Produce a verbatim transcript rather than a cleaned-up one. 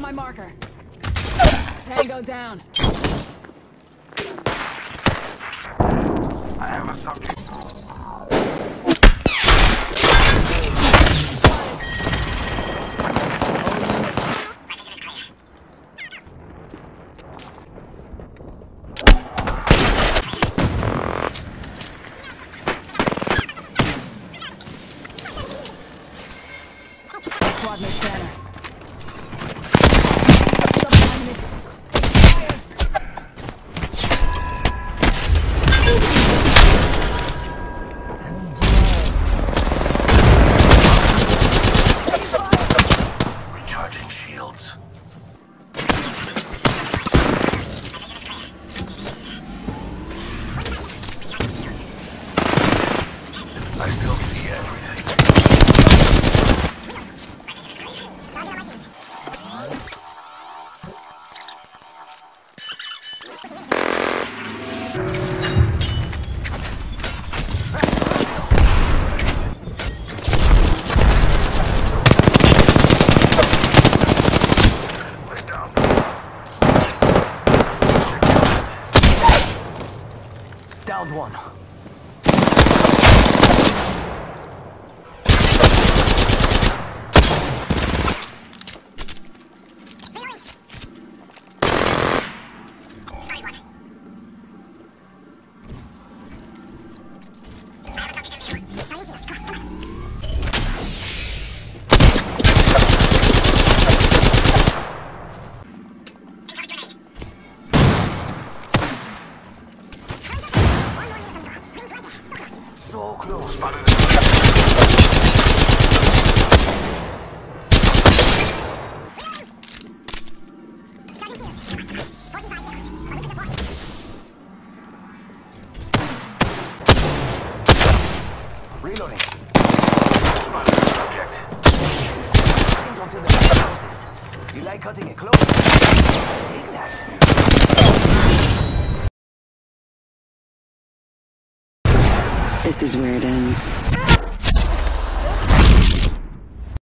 my marker. Tango down. I have a subject. Squad mate banner. Recharging shields. I still see everything. Downed one. So close. Reloading. Subject. Seconds until the next houses. You like cutting it close? Take that. This is where it ends.